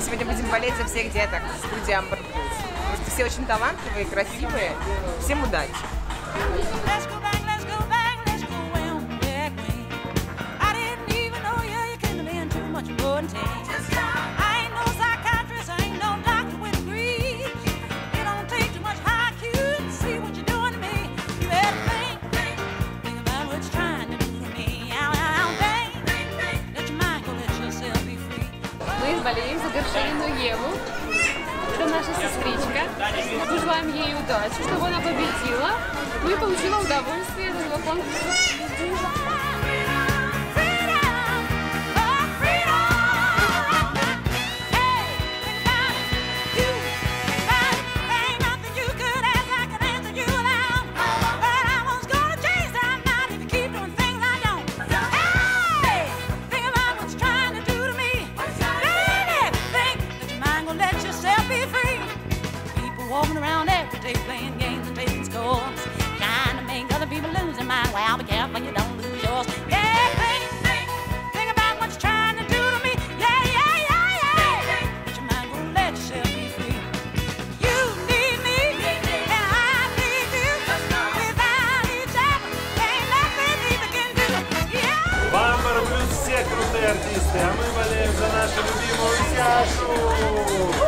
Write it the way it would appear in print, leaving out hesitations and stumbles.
сегодня будем болеть за всех деток студии Amber Blues. Потому что все очень талантливые, красивые. Всем удачи! Мы болеем за Горшенину Еву. Это наша сестричка. Мы желаем ей удачи, чтобы она победила. Ну и получила удовольствие от этого конкурса. Walking around every day playing games and taking scores, trying to make other people lose their mind. Well, be careful you don't lose yours. Yeah, think about what you're trying to do to me. Yeah. But your mind won't let yourself be free. You need me, and I need you. Without each other, ain't nothing either can do. Yeah. В Amber Blues все крутые артисты, а мы болеем за нашу любимую Сяшу.